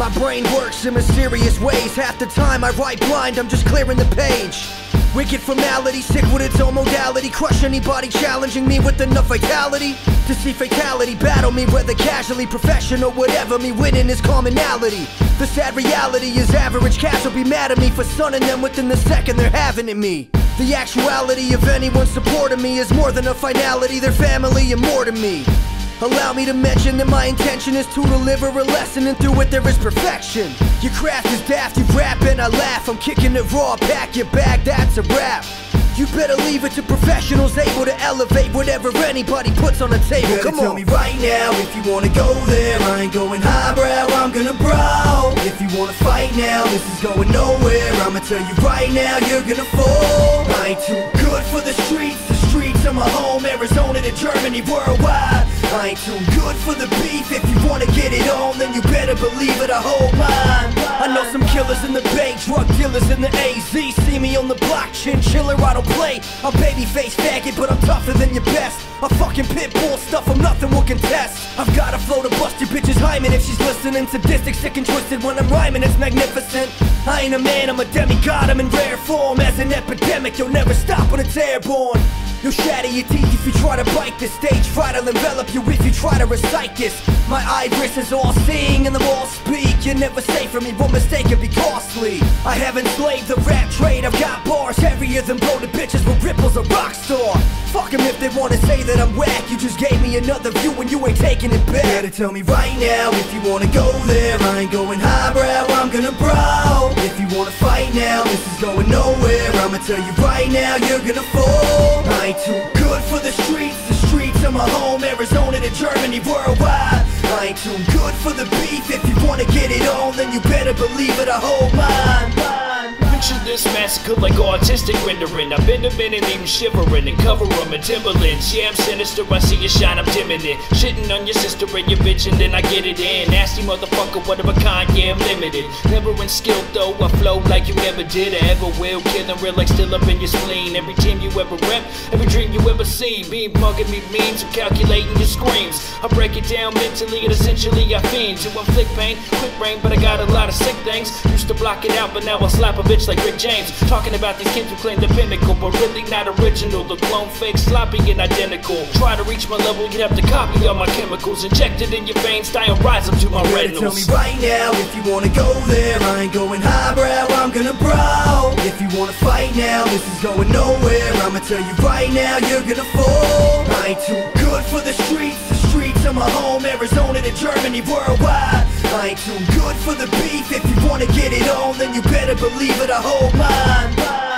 My brain works in mysterious ways. Half the time I write blind, I'm just clearing the page. Wicked formality, sick with its own modality. Crush anybody challenging me with enough vitality to see fatality battle me, whether casually, professional, whatever. Me winning is commonality. The sad reality is average cats will be mad at me for sunning them within the second they're having it me. The actuality of anyone supporting me is more than a finality. Their family and more to me. Allow me to mention that my intention is to deliver a lesson, and through it there is perfection. Your craft is daft, you rap and I laugh. I'm kicking it raw, pack your bag, that's a wrap. You better leave it to professionals able to elevate whatever anybody puts on the table. Come on. Tell me right now if you wanna go there. I ain't going highbrow, I'm gonna brow. If you wanna fight now, this is going nowhere. I'ma tell you right now, you're gonna fall. I ain't too good for the streets are my home. Arizona to Germany, worldwide. I ain't too good for the beef. If you wanna get it on, then you better believe it, I hold mine. I know some killers in the Bay, drug dealers in the AZ. See me on the block, chinchilla, I don't play. I'm babyface faggot, but I'm tougher than your best. A fucking pit bull, stuff I'm nothing will contest. I've got a flow to bust your bitch's hymen if she's listening. Sadistic, sick and twisted when I'm rhyming, it's magnificent. I ain't a man, I'm a demigod, I'm in rare form. As an epidemic, you'll never stop when it's airborne. You'll shatter your teeth if you try to bite the stage. Try to envelop you if you try to recite this. My iris is all seeing and the walls speak. You're never safe from me, one mistake could be costly. I have enslaved the rap trade. I've got bars heavier than bloated bitches with ripples, a rock star. Fuck them if they wanna say that I'm whack. You just gave me another view and you ain't taking it back. You better tell me right now if you wanna go there. I ain't going highbrow, I'm gonna brow. If you wanna fight now, this is going nowhere. I'ma tell you right now, you're gonna fall. I ain't too good for the streets are my home. Arizona to Germany, worldwide. I ain't too good for the beef. If you wanna get it on, then you better believe it, I hold mine. Picture this massacre like artistic rendering. I've been a minute, even shivering and cover 'em in Timberlands. Yeah, I'm sinister, I see you shine, I'm dimming it. Shitting on your sister and your bitch and then I get it in. Nasty motherfucker, one of a kind, yeah, I'm limited. Never in skill though, I flow like you never did or ever will. Killing real like still up in your spleen. Every team you ever rep, every dream you ever seen. Being mugging me means I'm calculating your screams. I break it down mentally and essentially I fiend to inflict pain, quick brain, but I got a lot of sick things. Used to block it out, but now I slap a bitch like Rick James. Talking about these kids who claim they're pinnacle, but really not original. The clone fake, sloppy and identical. Try to reach my level, you'd have to copy all my chemicals. Injected in your veins, die and rise up to my retinas. Tell me right now if you wanna go there. I ain't going highbrow, I'm gonna brow. If you wanna fight now, this is going nowhere. I'ma tell you right now, you're gonna fall. I ain't too good for the streets are my home. Arizona to Germany, worldwide. I ain't too good for the beef. If you wanna get it on, then you better believe it, I hold mine.